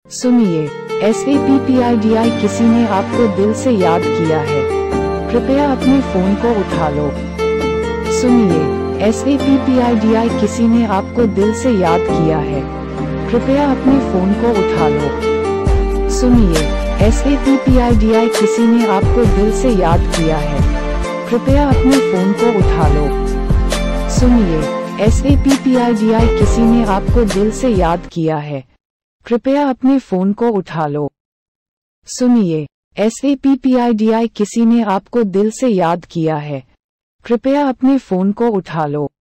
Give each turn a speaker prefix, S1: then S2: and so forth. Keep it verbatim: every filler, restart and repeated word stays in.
S1: सुनिए, S A P P I D I किसी ने आपको दिल से याद किया है, कृपया अपने फोन को उठा लो। सुनिए, S A P P I D I किसी ने आपको दिल से याद किया है, कृपया अपने फोन को उठा लो। सुनिए, S A P P I D I किसी ने आपको दिल से याद किया है, कृपया अपने फोन को उठा लो। सुनिए, S A P P I D I किसी ने आपको दिल से याद किया है, कृपया अपने फोन को उठा लो। सुनिए, S A P P I D I किसी ने आपको दिल से याद किया है, कृपया अपने फोन को उठा लो।